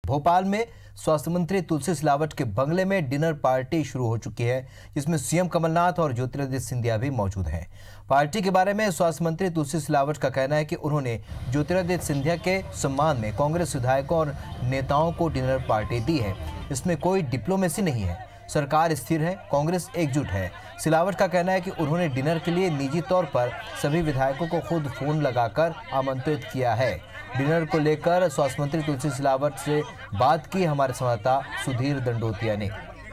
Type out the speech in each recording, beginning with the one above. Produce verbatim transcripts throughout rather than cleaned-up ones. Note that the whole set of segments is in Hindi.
भोपाल में स्वास्थ्य मंत्री तुलसी सिलावट के बंगले में डिनर पार्टी शुरू हो चुकी है, जिसमें सीएम कमलनाथ और ज्योतिरादित्य सिंधिया भी मौजूद हैं। पार्टी के बारे में स्वास्थ्य मंत्री तुलसी सिलावट का कहना है कि उन्होंने ज्योतिरादित्य सिंधिया के सम्मान में कांग्रेस विधायकों और नेताओं को डिनर पार्टी दी है। इसमें कोई डिप्लोमेसी नहीं है, सरकार स्थिर है, कांग्रेस एकजुट है। सिलावट का कहना है कि उन्होंने डिनर के लिए निजी तौर पर सभी विधायकों को खुद फोन लगाकर आमंत्रित किया है। डिनर को लेकर स्वास्थ्य मंत्री तुलसी सिलावट से बात की हमारे संवाददाता सुधीर दंडोतिया ने।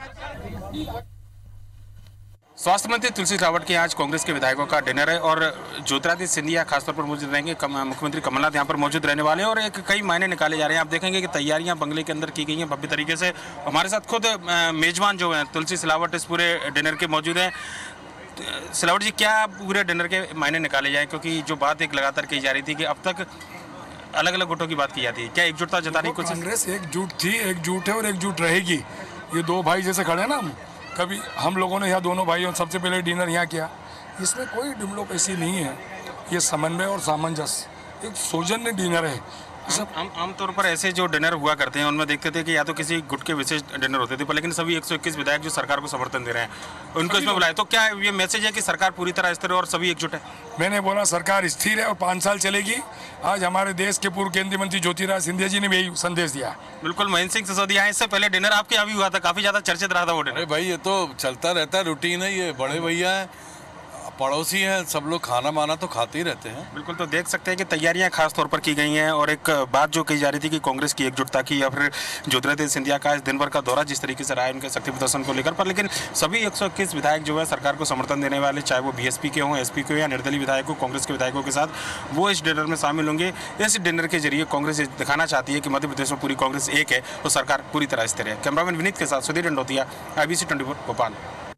स्वास्थ्य मंत्री तुलसी सिलावट के आज कांग्रेस के विधायकों का डिनर है और ज्योतिरादित्य सिंधिया खासतौर पर मौजूद रहेंगे। मुख्यमंत्री कमलनाथ यहाँ पर मौजूद रहने वाले हैं और एक कई मायने निकाले जा रहे हैं। आप देखेंगे कि तैयारियां बंगले के अंदर की गई हैं भव्य तरीके से। हमारे साथ खुद मेजबान जो हैं तुलसी सिलावट इस पूरे डिनर के मौजूद हैं। सिलावट जी, क्या पूरे डिनर के मायने निकाले जाए, क्योंकि जो बात एक लगातार कही जा रही थी कि अब तक अलग अलग गुटों की बात की जाती है, क्या एकजुटता जताने की कोशिश? कांग्रेस एकजुट थी, एकजुट है और एकजुट रहेगी। ये दो भाई जैसे खड़े हैं ना, हम कभी हम लोगों ने यहाँ दोनों भाइयों सबसे पहले डिनर यहाँ किया, इसमें कोई डिप्लोमेसी नहीं है। ये समन्वय और सामंजस्य, एक सौजन्य डिनर है। सब आम आमतौर पर ऐसे जो डिनर हुआ करते हैं उनमें देखते थे कि या तो किसी गुट के विशेष डिनर होते थे, पर लेकिन सभी एक सौ इक्कीस विधायक जो सरकार को समर्थन दे रहे हैं उनको इसमें बुलाए, तो क्या ये मैसेज है कि सरकार पूरी तरह स्थिर है और सभी एकजुट है? मैंने बोला सरकार स्थिर है और पाँच साल चलेगी। आज हमारे देश के पूर्व केंद्रीय मंत्री ज्योतिरादित्य सिंधिया जी ने भी यही संदेश दिया। बिल्कुल, महेंद्र सिंह सिसोदिया, इससे पहले डिनर आपके यहाँ भी हुआ था, काफी ज्यादा चर्चित रहा था वो डिनर। अरे भाई, ये तो चलता रहता है, रूटीन है। ये बड़े भैया है, पड़ोसी हैं, सब लोग खाना माना तो खाते ही रहते हैं। बिल्कुल, तो देख सकते हैं कि तैयारियां खास तौर पर की गई हैं और एक बात जो कही जा रही थी कि कांग्रेस की एकजुटता की या फिर ज्योतिरादित्य सिंधिया का इस दिन भर का दौरा जिस तरीके से रहा है उनके शक्ति प्रदर्शन को लेकर, पर लेकिन सभी एक सौ इक्कीस विधायक जो है सरकार को समर्थन देने वाले, चाहे वो बीएसपी के हों, एसपी के हों या निर्दलीय विधायक हो, कांग्रेस के विधायकों के साथ वो इस डिनर में शामिल होंगे। इस डिनर के जरिए कांग्रेस दिखाना चाहती है कि मध्य प्रदेश में पूरी कांग्रेस एक है और सरकार पूरी तरह स्थिर है। कैमरामैन विनीत के साथ Sudhir Dandotiya, IBC twenty four Bhopal.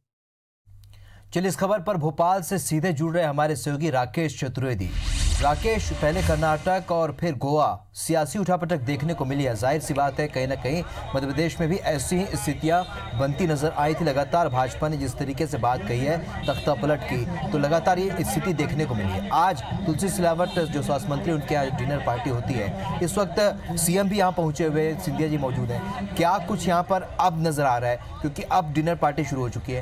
चलिए, इस खबर पर भोपाल से सीधे जुड़ रहे हमारे सहयोगी राकेश चतुर्वेदी। राकेश, पहले कर्नाटक और फिर गोवा सियासी उठापटक देखने को मिली है। जाहिर सी बात है, कहीं ना कहीं मध्य प्रदेश में भी ऐसी ही स्थितियां बनती नजर आई थी। लगातार भाजपा ने जिस तरीके से बात कही है तख्ता पलट की, तो लगातार ये स्थिति देखने को मिली है। आज तुलसी सिलावट जो स्वास्थ्य मंत्री, उनके यहाँ डिनर पार्टी होती है। इस वक्त सीएम भी यहाँ पहुंचे हुए, सिंधिया जी मौजूद हैं। क्या कुछ यहाँ पर अब नजर आ रहा है, क्योंकि अब डिनर पार्टी शुरू हो चुकी है?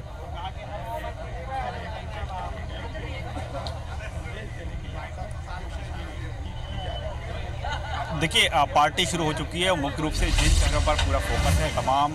देखिए, पार्टी शुरू हो चुकी है। मुख्य रूप से जिन चीज़ों पर पूरा फोकस है, तमाम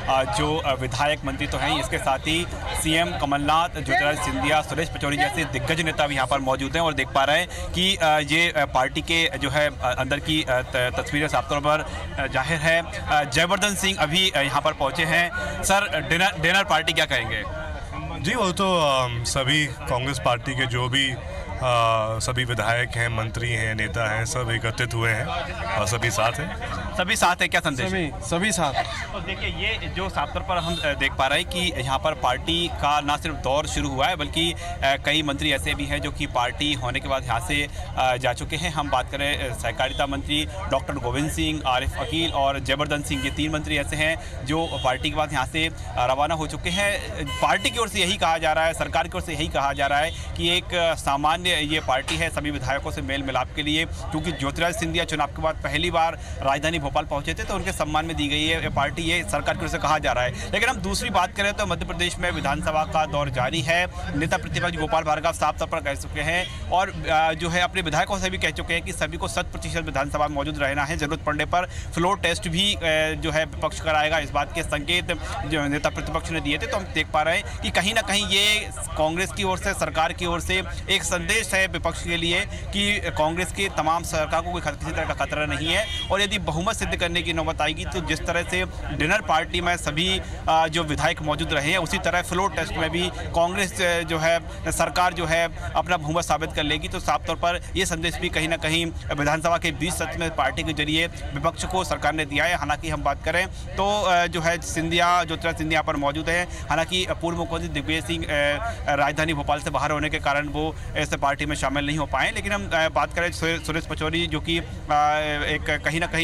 जो विधायक मंत्री तो हैं, इसके साथ ही सीएम कमलनाथ, ज्योतिरादित्य सिंधिया, सुरेश पचौरी जैसे दिग्गज नेता भी यहाँ पर मौजूद हैं और देख पा रहे हैं कि ये पार्टी के जो है अंदर की तस्वीरें साफ तौर पर जाहिर है। जयवर्धन सिंह अभी यहाँ पर पहुँचे हैं। सर, डिनर डिनर पार्टी क्या कहेंगे? जी, वो तो सभी कांग्रेस पार्टी के जो भी आ, सभी विधायक हैं, मंत्री हैं, नेता हैं, सब एकत्रित हुए हैं और सभी साथ हैं। सभी साथ है, क्या संदेश? सभी सभी साथ। तो देखिए, ये जो साफ तौर पर हम देख पा रहे हैं कि यहाँ पर पार्टी का ना सिर्फ दौर शुरू हुआ है, बल्कि कई मंत्री ऐसे भी हैं जो कि पार्टी होने के बाद यहाँ से जा चुके हैं। हम बात करें सहकारिता मंत्री डॉक्टर गोविंद सिंह, आरिफ अकील और जयवर्धन सिंह, ये तीन मंत्री ऐसे हैं जो पार्टी के बाद यहाँ से रवाना हो चुके हैं। पार्टी की ओर से यही कहा जा रहा है, सरकार की ओर से यही कहा जा रहा है कि एक सामान्य ये पार्टी है सभी विधायकों से मेल मिलाप के लिए, क्योंकि ज्योतिरादित्य सिंधिया चुनाव के बाद पहली बार राजधानी भोपाल पहुंचे थे तो उनके सम्मान में दी गई है पार्टी, ये सरकार की ओर से कहा जा रहा है। लेकिन हम दूसरी बात करें तो मध्य प्रदेश में विधानसभा का दौर जारी है। नेता प्रतिपक्ष गोपाल भार्गव साफ तौर पर कह चुके हैं और जो है अपने विधायकों से भी कह चुके हैं कि सभी को शत प्रतिशत विधानसभा में मौजूद रहना है। जरूरत पड़ने पर फ्लोर टेस्ट भी जो है विपक्ष कराएगा, इस बात के संकेत जो नेता प्रतिपक्ष ने दिए थे। तो हम देख पा रहे हैं कि कहीं ना कहीं ये कांग्रेस की ओर से, सरकार की ओर से एक संदेश है विपक्ष के लिए कि कांग्रेस के तमाम सरकार को कोई किसी तरह का खतरा नहीं है और यदि बहुमत सिद्ध करने की नौबत आएगी तो जिस तरह से डिनर पार्टी में सभी जो विधायक मौजूद रहे हैं उसी तरह फ्लोर टेस्ट में भी कांग्रेस जो है सरकार जो है अपना बहुमत साबित कर लेगी। तो साफ तौर पर यह संदेश भी कहीं ना कहीं विधानसभा के बीस सत्र में पार्टी के जरिए विपक्ष को सरकार ने दिया है। हालांकि हम बात करें तो जो है सिंधिया, ज्योतिरादित्य सिंधिया पर मौजूद है। हालांकि पूर्व मुख्यमंत्री दिग्विजय सिंह राजधानी भोपाल से बाहर होने के कारण वो इस पार्टी में शामिल नहीं हो पाए। लेकिन हम बात करें सुरेश पचौरी जो कि एक कहीं ना कहीं विधायक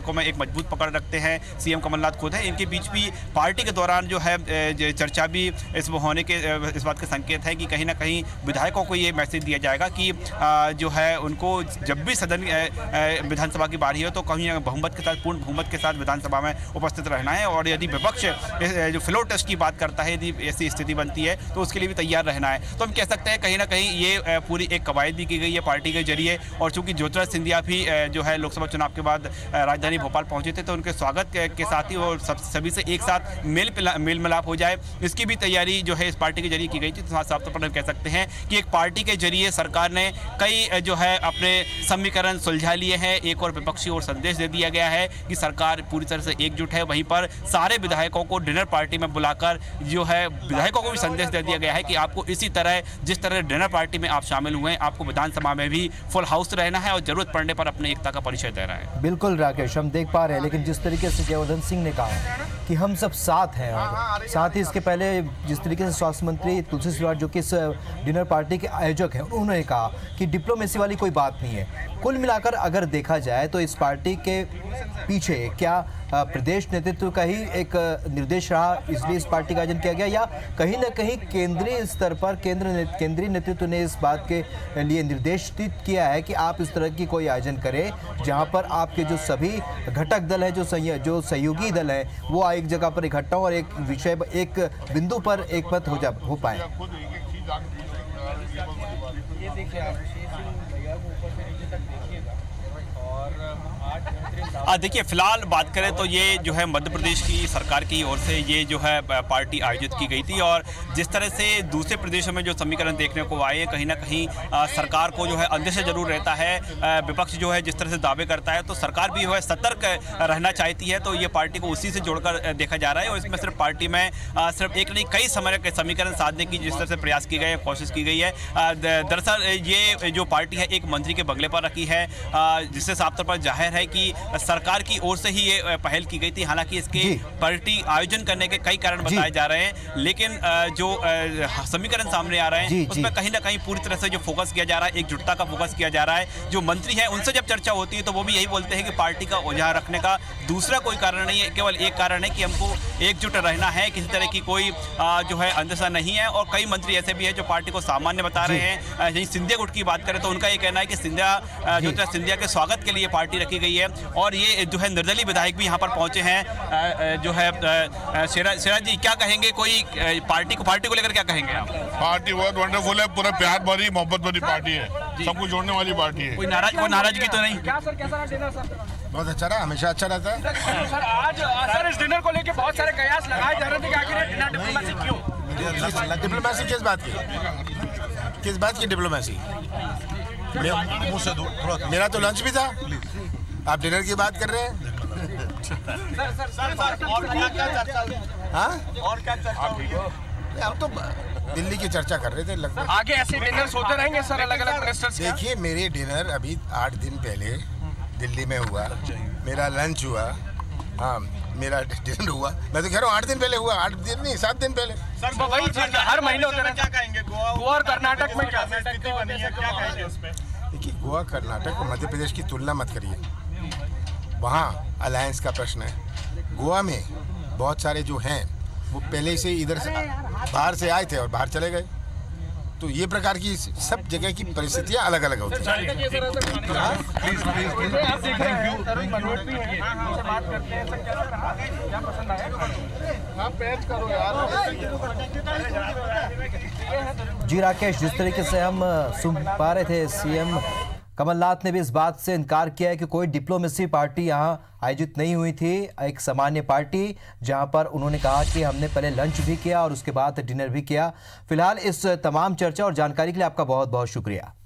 विधायकों में एक मजबूत पकड़ रखते हैं सीएम कमलनाथ खुद है। इनके बीच भी पार्टी के दौरान जो है चर्चा भी इस होने के इस बात के संकेत है कि कहीं ना कहीं विधायकों को ये मैसेज दिया जाएगा कि जो है उनको जब भी सदन विधानसभा की बारी हो तो कहीं बहुमत के साथ, पूर्ण बहुमत के साथ विधानसभा में उपस्थित रहना है, और यदि विपक्ष जो फ्लोर टेस्ट की बात करता है, यदि ऐसी स्थिति बनती है तो उसके लिए भी तैयार रहना है। तो हम कह सकते हैं कहीं ना कहीं ये पूरी एक कवायद भी की गई है पार्टी के जरिए। और चूंकि ज्योतिरादित्य सिंधिया भी जो है लोकसभा चुनाव के बाद राजधानी भोपाल पहुंचे थे, तो उनके स्वागत के साथ ही और सब सभी से एक साथ मेल मेल मिलाप हो जाए, इसकी भी तैयारी जो है इस पार्टी के जरिए की गई थी। तो साफ तौर पर हम कह सकते हैं कि एक पार्टी के जरिए सरकार ने कई जो है अपने समीकरण सुलझा लिए हैं। एक और विपक्षी और संदेश दे दिया गया है कि सरकार पूरी तरह से एकजुट है। वहीं पर सारे विधायकों को डिनर पार्टी में बुलाकर जो है विधायकों को भी संदेश दे दिया गया है कि आपको इसी तरह जिस तरह डिनर पार्टी में आप शामिल हुए हैं, आपको विधानसभा में भी फुल हाउस रहना है और जरूरत पड़ने पर अपने एकता का परिचय देना है। बिल्कुल राकेश, हम देख पा रहे हैं, लेकिन जिस तरीके से जयवर्धन सिंह ने कहा कि हम सब साथ हैं, और साथ ही इसके पहले जिस तरीके से स्वास्थ्य मंत्री तुलसी सिलावट जो कि इस डिनर पार्टी के आयोजक हैं, उन्होंने कहा कि डिप्लोमेसी वाली कोई बात नहीं है। कुल मिलाकर अगर देखा जाए तो इस पार्टी के पीछे क्या प्रदेश नेतृत्व का ही एक निर्देश रहा, इसलिए इस पार्टी का आयोजन किया गया, या कहीं ना कहीं केंद्रीय स्तर पर केंद्र केंद्रीय नेतृत्व ने इस बात के लिए निर्देशित किया है कि आप इस तरह की कोई आयोजन करें जहां पर आपके जो सभी घटक दल हैं, जो जो सहयोगी दल हैं, वो एक जगह पर इकट्ठा हो और एक विषय एक बिंदु पर एक मत हो जा हो पाए। देखिए, फिलहाल बात करें तो ये जो है मध्य प्रदेश की सरकार की ओर से ये जो है पार्टी आयोजित की गई थी, और जिस तरह से दूसरे प्रदेशों में जो समीकरण देखने को आए, कहीं ना कहीं आ, सरकार को जो है अंदेशा जरूर रहता है। आ, विपक्ष जो है जिस तरह से दावे करता है, तो सरकार भी जो है सतर्क रहना चाहती है। तो ये पार्टी को उसी से जोड़कर देखा जा रहा है, और इसमें सिर्फ पार्टी में आ, सिर्फ एक नहीं कई समय के समीकरण साधने की जिस तरह से प्रयास की गए, कोशिश की गई है। दरअसल ये जो पार्टी है एक मंत्री के बंगले पर रखी है, जिससे साफ तौर पर जाहिर है कि सरकार की ओर से ही ये पहल की गई थी। हालांकि इसके पार्टी आयोजन करने के कई कारण बताए जा रहे हैं, लेकिन जो समीकरण सामने आ रहे हैं उसमें कहीं ना कहीं पूरी तरह से जो फोकस किया जा रहा है, एकजुटता का फोकस किया जा रहा है। जो मंत्री है उनसे जब चर्चा होती है तो वो भी यही बोलते हैं कि पार्टी का ओझा रखने का दूसरा कोई कारण नहीं है, केवल एक कारण है कि हमको एकजुट रहना है, किसी तरह की कोई जो है अंदेशा नहीं है। और कई मंत्री ऐसे भी है जो पार्टी को सामान्य बता रहे हैं। यही सिंधिया गुट की बात करें तो उनका ये कहना है कि सिंधिया ज्योतिरादित्य सिंधिया के स्वागत के लिए पार्टी रखी गई है। और ये जो है निर्दलीय विधायक भी यहाँ पर पहुंचे हैं। जो है शेरा जी, क्या कहेंगे, कोई पार्टी को पार्टी को लेकर क्या कहेंगे आप? पार्टी बहुत वंडरफुल है, पूरा प्यार भरी मोहब्बत भरी पार्टी है, सबको जोड़ने वाली पार्टी है। कोई नाराज कोई नाराजगी तो नहीं? क्या सर, कैसा डिनर सर? बहुत अच्छा रहा, हमेशा अच्छा रहता है। सर आज सर इस डिनर को लेकर बहुत सारे कयास लगाए जा रहे थे कि आखिर डिनर डिप्लोमेसी क्यों? डिप्लोमेसी किस बात की किस बात की डिप्लोमेसी? मेरा तो लंच भी था, आप डिनर की बात कर रहे हैं। सर सर सर और क्या क्या चर्चा? हाँ, और क्या चर्चा? हम तो दिल्ली की चर्चा कर रहे थे। लगभग आगे ऐसे डिनर्स होते रहेंगे सर अलग अलग मिनिस्टर्स के? देखिए, मेरे डिनर अभी आठ दिन पहले दिल्ली में हुआ, मेरा लंच हुआ, हाँ मेरा डिनर हुआ। मैं तो कह रहा हूँ आठ दिन पहले हुआ, आठ दिन नहीं सात दिन पहले। सर वही हर महीने होते हैं। क्या कहेंगे गोवा और कर्नाटक में क्या स्थिति बनी है, क्या कहेंगे उसमें? देखिए, गोवा कर्नाटक और मध्य प्रदेश की तुलना मत करिए, वहाँ अलायंस का प्रश्न है। गोवा में बहुत सारे जो हैं वो पहले से इधर से बाहर से आए थे और बाहर चले गए, तो ये प्रकार की सब जगह की परिस्थितियाँ अलग अलग होती हैं। जी राकेश, जिस तरीके से हम सुन पा रहे थे, सीएम कमलनाथ ने भी इस बात से इनकार किया है कि कोई डिप्लोमेसी पार्टी यहां आयोजित नहीं हुई थी, एक सामान्य पार्टी, जहां पर उन्होंने कहा कि हमने पहले लंच भी किया और उसके बाद डिनर भी किया। फिलहाल इस तमाम चर्चा और जानकारी के लिए आपका बहुत बहुत शुक्रिया।